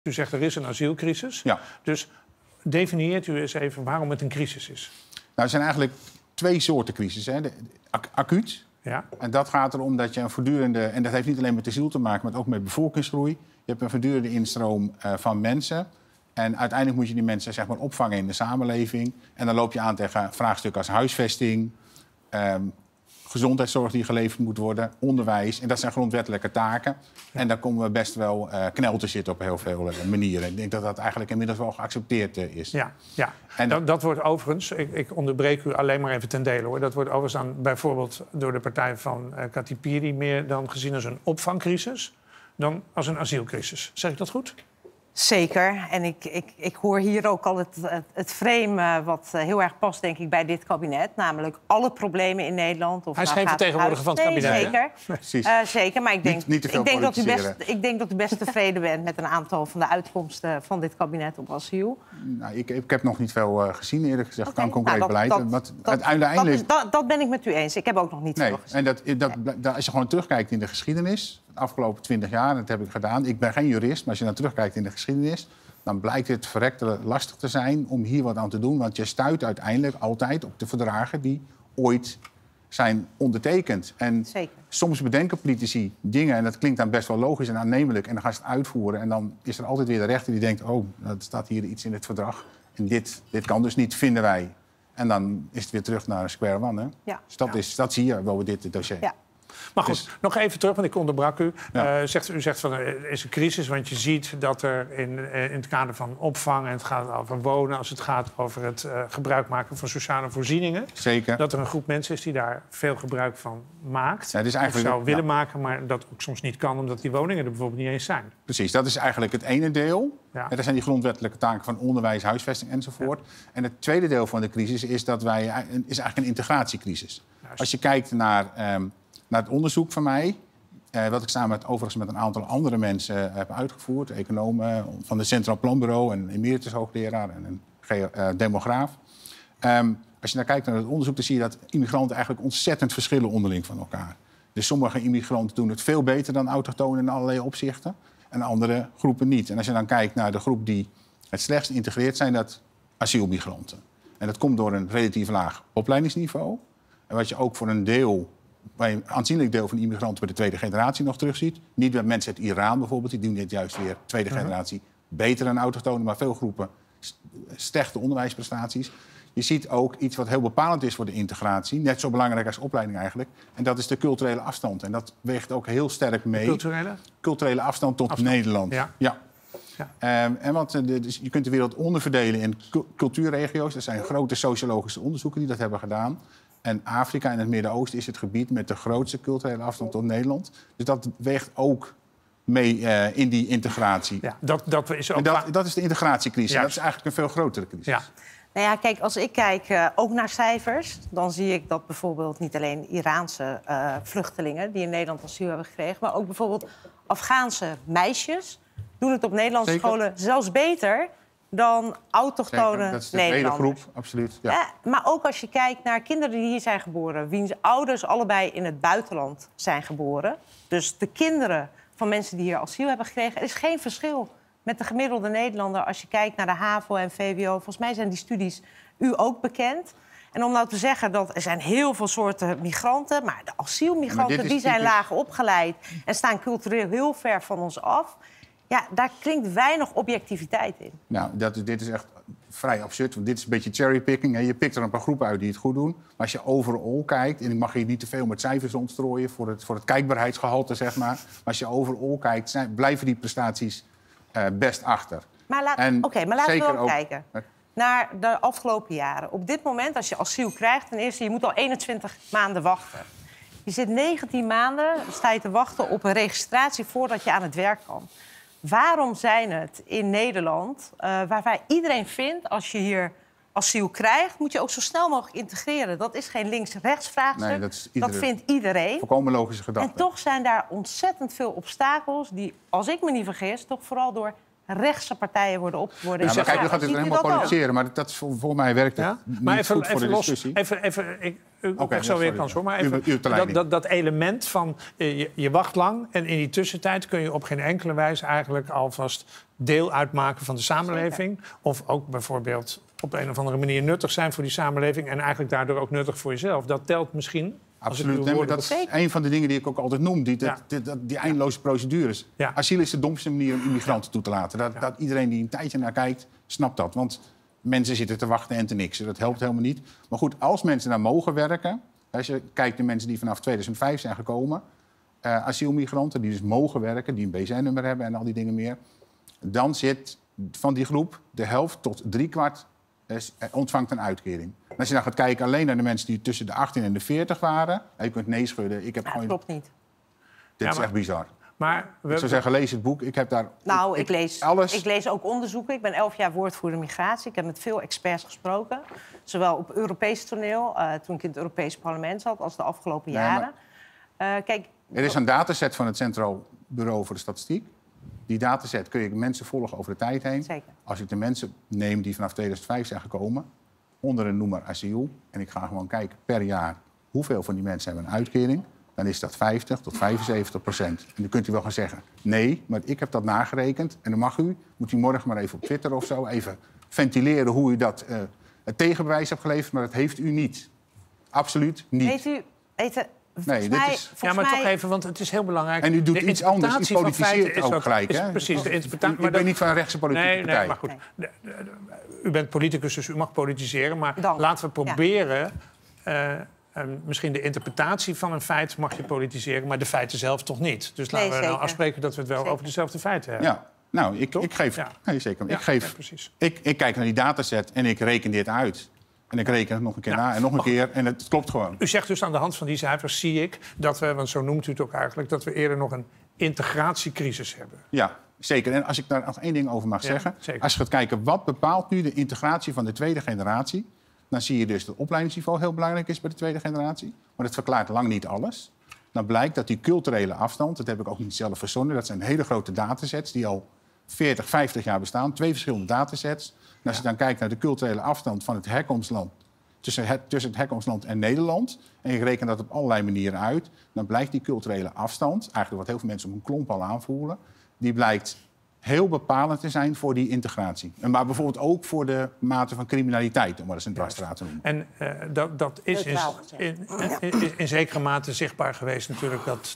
U zegt er is een asielcrisis. Ja. Dus definieert u eens even waarom het een crisis is. Nou, er zijn eigenlijk 2 soorten crisis. Hè. Acuut. Ja. En dat gaat erom dat je een voortdurende... en dat heeft niet alleen met asiel te maken, maar ook met bevolkingsgroei. Je hebt een voortdurende instroom van mensen. En uiteindelijk moet je die mensen zeg maar, opvangen in de samenleving. En dan loop je aan tegen vraagstukken als huisvesting... gezondheidszorg die geleverd moet worden, onderwijs. En dat zijn grondwettelijke taken. Ja. En daar komen we best wel knel te zitten op heel veel manieren. Ik denk dat dat eigenlijk inmiddels wel geaccepteerd is. Ja, ja. En dat wordt overigens, ik onderbreek u alleen maar even ten dele hoor. Dat wordt overigens dan bijvoorbeeld door de partij van Kati Piri meer dan gezien als een opvangcrisis dan als een asielcrisis. Zeg ik dat goed? Zeker. En ik hoor hier ook al het frame wat heel erg past, denk ik, bij dit kabinet. Namelijk alle problemen in Nederland. Of hij is geen vertegenwoordiger van het kabinet. Zeker. Precies. Zeker, maar ik denk dat u best tevreden bent met een aantal van de uitkomsten van dit kabinet op asiel. Nou, ik heb nog niet veel gezien, eerlijk gezegd. Kan concreet beleid. Dat ben ik met u eens. Ik heb ook nog niet veel gezien. En als je gewoon terugkijkt in de geschiedenis... de afgelopen 20 jaar, dat heb ik gedaan. Ik ben geen jurist, maar als je dan terugkijkt in de geschiedenis... dan blijkt het verrekte lastig te zijn om hier wat aan te doen. Want je stuit uiteindelijk altijd op de verdragen die ooit zijn ondertekend. En Zeker. Soms bedenken politici dingen en dat klinkt dan best wel logisch en aannemelijk... en dan gaan ze het uitvoeren en dan is er altijd weer de rechter die denkt... oh, er staat hier iets in het verdrag en dit kan dus niet, vinden wij. En dan is het weer terug naar square one. Hè? Ja. Dus dat zie je wel bij dit dossier. Ja. Maar goed, nog even terug, want ik onderbrak u. Ja. U zegt van er is een crisis, want je ziet dat er in het kader van opvang... en het gaat over wonen, als het gaat over het gebruik maken van sociale voorzieningen... Zeker. dat er een groep mensen is die daar veel gebruik van maakt. Ja, dus eigenlijk, of zou willen maken, maar dat ook soms niet kan... omdat die woningen er bijvoorbeeld niet eens zijn. Precies, dat is eigenlijk het ene deel. Ja. En dat zijn die grondwettelijke taken van onderwijs, huisvesting enzovoort. Ja. En het tweede deel van de crisis is dat is eigenlijk een integratiecrisis. Juist. Als je kijkt naar het onderzoek van mij... wat ik overigens met een aantal andere mensen heb uitgevoerd... economen van het Centraal Planbureau... een emeritus hoogleraar en een demograaf. Als je naar kijkt naar het onderzoek... dan zie je dat immigranten eigenlijk ontzettend verschillen onderling van elkaar. Dus sommige immigranten doen het veel beter dan autochtonen in allerlei opzichten... en andere groepen niet. En als je dan kijkt naar de groep die het slechtst integreert... zijn dat asielmigranten. En dat komt door een relatief laag opleidingsniveau. En wat je ook voor bij een aanzienlijk deel van de immigranten bij de tweede generatie nog terugziet. Niet bij mensen uit Iran bijvoorbeeld, die doen dit juist weer tweede generatie beter dan autochtonen, maar veel groepen slechte onderwijsprestaties. Je ziet ook iets wat heel bepalend is voor de integratie, net zo belangrijk als opleiding eigenlijk. En dat is de culturele afstand. En dat weegt ook heel sterk mee. Culturele afstand tot Nederland. Ja. Ja. Dus je kunt de wereld onderverdelen in cultuurregio's. Er zijn grote sociologische onderzoeken die dat hebben gedaan. En Afrika en het Midden-Oosten is het gebied met de grootste culturele afstand tot Nederland. Dus dat weegt ook mee in die integratie. Ja, dat is ook dat is de integratiecrisis. Ja. Dat is eigenlijk een veel grotere crisis. Ja. Nou ja, kijk, als ik kijk ook naar cijfers... dan zie ik dat bijvoorbeeld niet alleen Iraanse vluchtelingen... die in Nederland asiel hebben gekregen... maar ook bijvoorbeeld Afghaanse meisjes... doen het op Nederlandse scholen zelfs beter... dan autochtone Nederlanders. Dat is de tweede groep, absoluut. Ja. Maar ook als je kijkt naar kinderen die hier zijn geboren... wiens ouders allebei in het buitenland zijn geboren. Dus de kinderen van mensen die hier asiel hebben gekregen... er is geen verschil met de gemiddelde Nederlander... als je kijkt naar de HAVO en VWO. Volgens mij zijn die studies u ook bekend. En om nou te zeggen dat er zijn heel veel soorten migranten... maar de asielmigranten die zijn laag opgeleid... en staan cultureel heel ver van ons af... Ja, daar klinkt weinig objectiviteit in. Nou, dit is echt vrij absurd, want dit is een beetje cherrypicking. Je pikt er een paar groepen uit die het goed doen. Maar als je overal kijkt, en ik mag hier niet te veel met cijfers ontstrooien... voor het kijkbaarheidsgehalte, zeg maar. Maar als je overal kijkt, blijven die prestaties best achter. Maar laten we wel kijken naar de afgelopen jaren. Op dit moment, als je asiel krijgt, ten eerste, je moet al 21 maanden wachten. Je zit 19 maanden, sta je te wachten op een registratie voordat je aan het werk kan. Waarom zijn het in Nederland, waarbij iedereen vindt... als je hier asiel krijgt, moet je ook zo snel mogelijk integreren. Dat is geen links-rechts vraagstuk, nee, dat vindt iedereen. Volkomen logische gedachte. En toch zijn daar ontzettend veel obstakels... die, als ik me niet vergis, toch vooral door rechtse partijen worden opgewonden. Ja, maar kijk, nu gaat het ziet u helemaal dat ook? politiseren. Maar dat is voor mij werkt dat Ja? niet Maar goed voor de discussie. U krijgt zo weer kans hoor. Maar Uw dat element van je wacht lang en in die tussentijd kun je op geen enkele wijze eigenlijk alvast deel uitmaken van de samenleving. Zeker. Of ook bijvoorbeeld op een of andere manier nuttig zijn voor die samenleving en eigenlijk daardoor ook nuttig voor jezelf. Dat telt misschien. Absoluut. Nee, maar dat is een van de dingen die ik ook altijd noem. Die eindeloze procedures. Ja. Asiel is de domste manier om immigranten toe te laten. Dat iedereen die een tijdje naar kijkt, snapt dat. Want mensen zitten te wachten en te niksen. Dat helpt helemaal niet. Maar goed, als mensen daar mogen werken... Als je kijkt naar mensen die vanaf 2005 zijn gekomen... asielmigranten die dus mogen werken, die een BZ-nummer hebben en al die dingen meer... dan zit van die groep de helft tot 3/4 ontvangt een uitkering. En als je dan gaat kijken alleen naar de mensen die tussen de 18 en de 40 waren... en je kunt nee schudden. Ik heb Ja, gewoon... klopt niet. Dit is echt bizar. Maar Ik zou zeggen, lees het boek. Ik heb daar... Nou, ik lees, alles... ik lees ook onderzoeken. Ik ben 11 jaar woordvoerder migratie. Ik heb met veel experts gesproken. Zowel op Europees toneel, toen ik in het Europees Parlement zat... als de afgelopen jaren. Kijk, Er is een dataset van het Centraal Bureau voor de Statistiek. Die dataset kun je mensen volgen over de tijd heen. Zeker. Als ik de mensen neem die vanaf 2005 zijn gekomen... onder een noemer asiel... en ik ga gewoon kijken per jaar hoeveel van die mensen hebben een uitkering... dan is dat 50 tot 75%. En dan kunt u wel gaan zeggen, nee, maar ik heb dat nagerekend... en dan moet u morgen maar even op Twitter of zo... even ventileren hoe u dat het tegenbewijs hebt geleverd... maar dat heeft u niet. Absoluut niet. Nee, dit is... Ja, maar toch even, want het is heel belangrijk. En u doet iets anders, u politiseert het ook gelijk, hè? Precies, de interpretatie. Ik ben niet van een rechtse politieke partij. Nee, maar goed. U bent politicus, dus u mag politiseren. Maar Dan. laten we proberen... misschien de interpretatie van een feit mag je politiseren... maar de feiten zelf toch niet. Dus laten we nou afspreken dat we het wel over dezelfde feiten hebben. Ja, nou, ik geef... Ja. Nee, zeker. Ja, ik geef... precies. Ik kijk naar die dataset en ik reken dit uit. En ik reken het nog een keer na en nog een keer. En het klopt gewoon. U zegt dus aan de hand van die cijfers zie ik dat we... want zo noemt u het ook eigenlijk... dat we eerder nog een integratiecrisis hebben. Ja, zeker. En als ik daar nog één ding over mag zeggen... Zeker. Als je gaat kijken wat bepaalt nu de integratie van de tweede generatie... dan zie je dus dat het opleidingsniveau heel belangrijk is bij de tweede generatie. Maar dat verklaart lang niet alles. Dan blijkt dat die culturele afstand... dat heb ik ook niet zelf verzonnen... dat zijn hele grote datasets die al 40, 50 jaar bestaan. 2 verschillende datasets. En als je dan kijkt naar de culturele afstand van het herkomstland... tussen het herkomstland en Nederland... en je rekent dat op allerlei manieren uit... dan blijkt die culturele afstand... eigenlijk wat heel veel mensen op een klomp al aanvoelen... die blijkt heel bepalend te zijn voor die integratie. Maar bijvoorbeeld ook voor de mate van criminaliteit... om maar eens een dwarsstraat te noemen. En dat is in zekere mate zichtbaar geweest natuurlijk... dat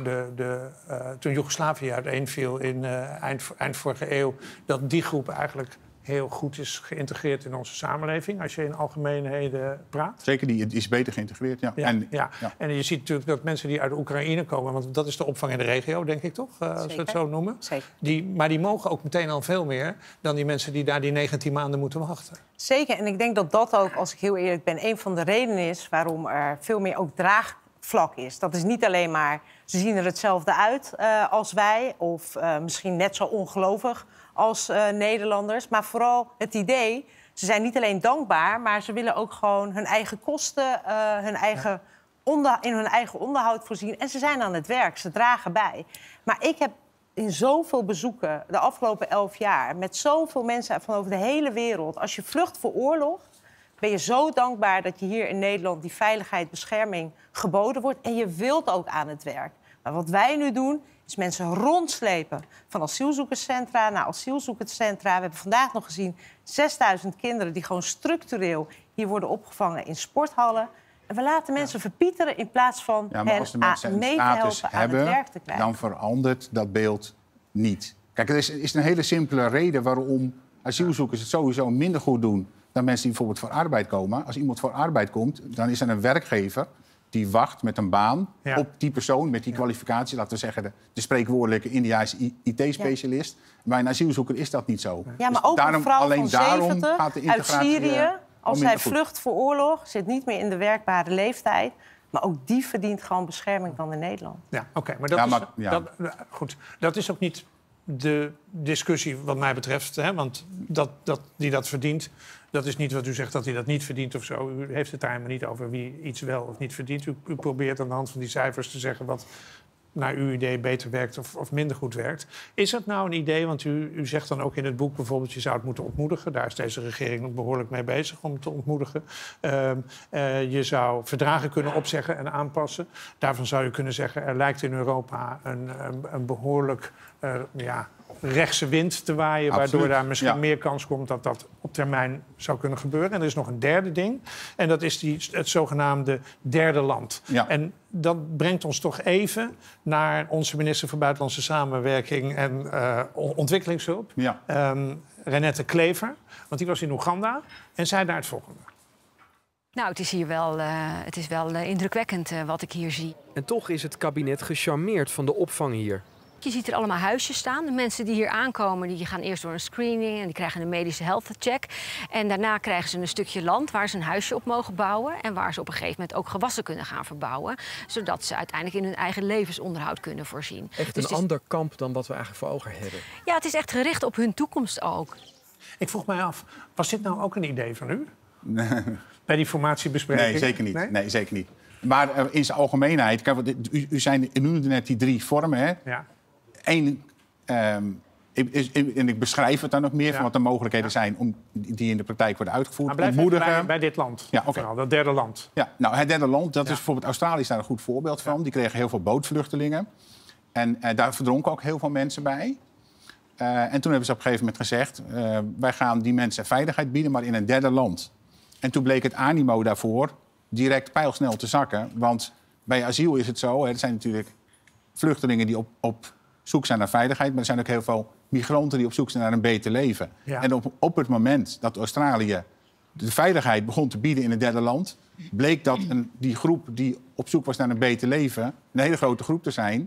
toen Joegoslavië uiteenviel in eind vorige eeuw... dat die groep eigenlijk heel goed is geïntegreerd in onze samenleving... als je in algemeenheden praat. Zeker, die is beter geïntegreerd, ja. En je ziet natuurlijk dat mensen die uit Oekraïne komen... want dat is de opvang in de regio, denk ik toch, als we het zo noemen. Zeker. Maar die mogen ook meteen al veel meer... dan die mensen die daar die 19 maanden moeten wachten. Zeker, en ik denk dat dat ook, als ik heel eerlijk ben... een van de redenen is waarom er veel meer ook draagvlak is. Dat is niet alleen maar, ze zien er hetzelfde uit als wij... of misschien net zo ongelovig als Nederlanders. Maar vooral het idee, ze zijn niet alleen dankbaar... maar ze willen ook gewoon hun eigen kosten, in hun eigen onderhoud voorzien. En ze zijn aan het werk, ze dragen bij. Maar ik heb in zoveel bezoeken de afgelopen 11 jaar... met zoveel mensen van over de hele wereld... als je vlucht voor oorlog, ben je zo dankbaar... dat je hier in Nederland die veiligheid, bescherming geboden wordt. En je wilt ook aan het werk. Maar wat wij nu doen, is mensen rondslepen van asielzoekerscentra naar asielzoekerscentra. We hebben vandaag nog gezien 6000 kinderen die gewoon structureel hier worden opgevangen in sporthallen. En we laten mensen verpieteren in plaats van hen mee te helpen aan het werk te krijgen. Dan verandert dat beeld niet. Kijk, er is een hele simpele reden waarom asielzoekers het sowieso minder goed doen dan mensen die bijvoorbeeld voor arbeid komen. Als iemand voor arbeid komt, dan is er een werkgever die wacht met een baan op die persoon met die kwalificatie. Laten we zeggen de spreekwoordelijke Indiaanse IT-specialist. Bij een asielzoeker is dat niet zo. Ja, maar dus ook een vrouw van 70 gaat de integratie uit Syrië, als zij goed. vlucht voor oorlog, zit niet meer in de werkbare leeftijd. Maar ook die verdient gewoon bescherming dan in Nederland. Ja, oké. Maar goed, dat is ook niet de discussie wat mij betreft. Hè? Want die dat verdient, dat is niet wat u zegt dat hij dat niet verdient of zo. U heeft het daar helemaal niet over wie iets wel of niet verdient. U probeert aan de hand van die cijfers te zeggen naar uw idee beter werkt of minder goed werkt. Is het nou een idee, want u zegt dan ook in het boek bijvoorbeeld... je zou het moeten ontmoedigen. Daar is deze regering nog behoorlijk mee bezig om het te ontmoedigen. Je zou verdragen kunnen opzeggen en aanpassen. Daarvan zou je kunnen zeggen... er lijkt in Europa een behoorlijk rechtse wind te waaien... Absoluut. waardoor daar misschien meer kans komt dat dat op termijn zou kunnen gebeuren. En er is nog een derde ding. En dat is het zogenaamde derde land. Ja. En dat brengt ons toch even naar onze minister voor Buitenlandse Samenwerking en Ontwikkelingshulp, Renette Klever. Want die was in Oeganda en zei daar het volgende. Nou, het is hier wel indrukwekkend wat ik hier zie. En toch is het kabinet gecharmeerd van de opvang hier. Je ziet er allemaal huisjes staan. De mensen die hier aankomen, die gaan eerst door een screening... en die krijgen een medische health check. En daarna krijgen ze een stukje land waar ze een huisje op mogen bouwen... en waar ze op een gegeven moment ook gewassen kunnen gaan verbouwen... zodat ze uiteindelijk in hun eigen levensonderhoud kunnen voorzien. Echt een ander kamp dan wat we eigenlijk voor ogen hebben. Ja, het is echt gericht op hun toekomst ook. Ik vroeg mij af, was dit nou ook een idee van u? Bij die formatiebespreking? Nee, zeker niet. Nee, zeker niet. Maar in zijn algemeenheid... Kijk, u noemde net die 3 vormen, hè? Ja. Eén, en ik beschrijf het dan nog meer van wat de mogelijkheden zijn... om die in de praktijk worden uitgevoerd. Maar blijf bij dit land, vooral, dat derde land. Ja, nou, het derde land, dat is bijvoorbeeld Australië is daar een goed voorbeeld van. Die kregen heel veel bootvluchtelingen. En daar verdronken ook heel veel mensen bij. En toen hebben ze op een gegeven moment gezegd... wij gaan die mensen veiligheid bieden, maar in een derde land. En toen bleek het animo daarvoor direct pijlsnel te zakken. Want bij asiel is het zo, er zijn natuurlijk vluchtelingen die op zoek zijn naar veiligheid... maar er zijn ook heel veel migranten die op zoek zijn naar een beter leven. Ja. En op het moment dat Australië de veiligheid begon te bieden in het derde land... bleek dat die groep die op zoek was naar een beter leven... een hele grote groep te zijn.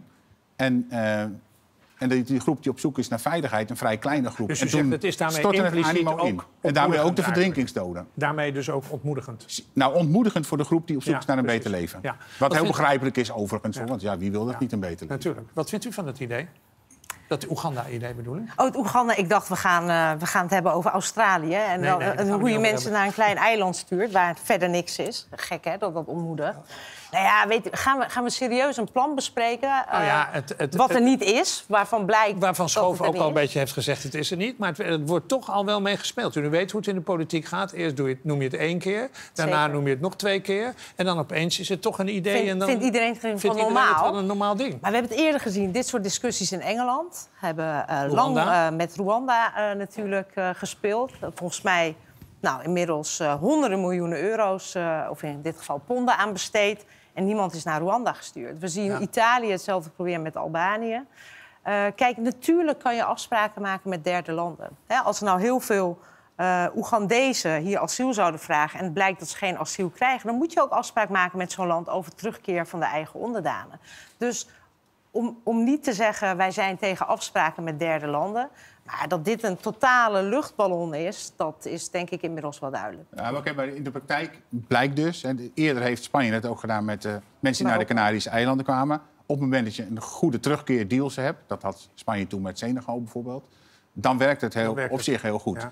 En die groep die op zoek is naar veiligheid, een vrij kleine groep. Dus u zegt, het is daarmee impliciet ook... En daarmee ook de verdrinkingsdoden. Daarmee dus ook ontmoedigend? Nou, ontmoedigend voor de groep die op zoek is naar een beter leven. Ja. Wat heel begrijpelijk is overigens, want wie wil dat niet een beter leven? Natuurlijk. Wat vindt u van het idee? Dat Oeganda-idee bedoel ik? Oh, het Oeganda, ik dacht we gaan het hebben over Australië. En hoe je mensen naar een klein eiland stuurt waar verder niks is. Gek hè, dat ontmoedigt. Nou ja, gaan we serieus een plan bespreken wat er niet is, waarvan blijkt... Waarvan Schoof ook al een beetje heeft gezegd, het is er niet. Maar het wordt toch al wel mee gespeeld. U weet hoe het in de politiek gaat. Eerst noem je het 1 keer, daarna noem je het nog 2 keer. En dan opeens is het toch een idee. Vindt iedereen het van normaal? Het wel een normaal ding. Maar we hebben het eerder gezien, dit soort discussies in Engeland. We hebben lang met Rwanda natuurlijk gespeeld. Volgens mij inmiddels honderden miljoenen euro's, of in dit geval ponden, aan besteed. En niemand is naar Rwanda gestuurd. We zien Italië hetzelfde proberen met Albanië. Kijk, natuurlijk kan je afspraken maken met derde landen. Als er nou heel veel Oegandezen hier asiel zouden vragen... en het blijkt dat ze geen asiel krijgen... dan moet je ook afspraak maken met zo'n land over terugkeer van de eigen onderdanen. Dus om niet te zeggen, wij zijn tegen afspraken met derde landen... maar dat dit een totale luchtballon is, dat is denk ik inmiddels wel duidelijk. Ja, maar in de praktijk blijkt dus... en eerder heeft Spanje het ook gedaan met mensen die naar de Canarische eilanden kwamen... op het moment dat je een goede terugkeerdeals hebt... dat had Spanje toen met Senegal bijvoorbeeld... dan werkt het op zich heel goed.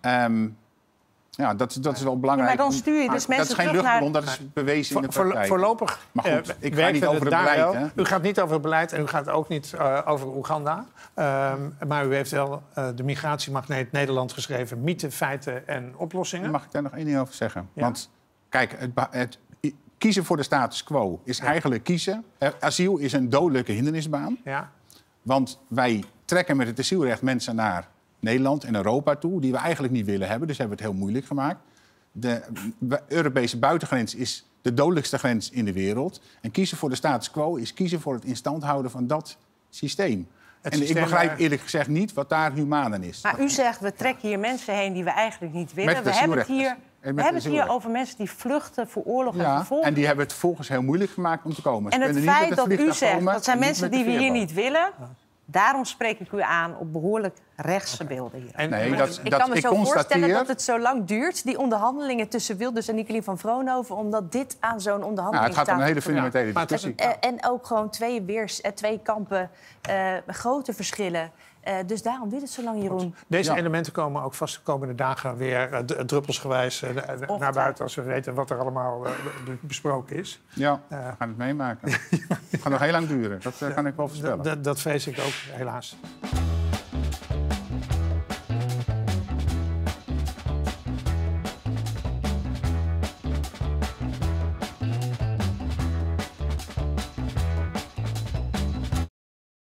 Ja. Dat is wel belangrijk. Maar dan stuur je dus mensen dat is geen luchtballon, dat is bewezen in de praktijk. Voorlopig maar goed, ik ga niet over het beleid. Hè? U gaat niet over het beleid en u gaat ook niet over Oeganda. Maar u heeft wel de migratiemagneet Nederland geschreven... mythen, feiten en oplossingen. Mag ik daar nog 1 ding over zeggen? Ja? Want kijk, het kiezen voor de status quo is eigenlijk kiezen. Asiel is een dodelijke hindernisbaan. Ja. Want wij trekken met het asielrecht mensen naar... Nederland en Europa toe, die we eigenlijk niet willen hebben. Dus hebben we het heel moeilijk gemaakt. De Europese buitengrens is de dodelijkste grens in de wereld. En kiezen voor de status quo is kiezen voor het in stand houden van dat systeem. Ik begrijp eerlijk gezegd niet wat daar humaan aan is. Maar u zegt, we trekken hier mensen heen die we eigenlijk niet willen. We hebben het hier over mensen die vluchten voor oorlog en vervolging. En die hebben het volgens heel moeilijk gemaakt om te komen. En het feit dat u zegt, dat zijn mensen die we hier niet willen... Daarom spreek ik u aan op behoorlijk rechtse beelden hier. Ik kan me zo voorstellen dat het zo lang duurt, die onderhandelingen tussen Wilders en Nicolien van Vroonhoven, omdat dit aan zo'n onderhandeling het gaat om een hele fundamentele discussie. En ook gewoon twee kampen, grote verschillen. Dus daarom duurt het zo lang, Jeroen. Deze elementen komen ook vast de komende dagen weer druppelsgewijs naar buiten, als we weten wat er allemaal besproken is. Ja, we gaan het meemaken. Het gaat nog heel lang duren, dat kan ik wel voorspellen. Dat vrees ik ook, helaas.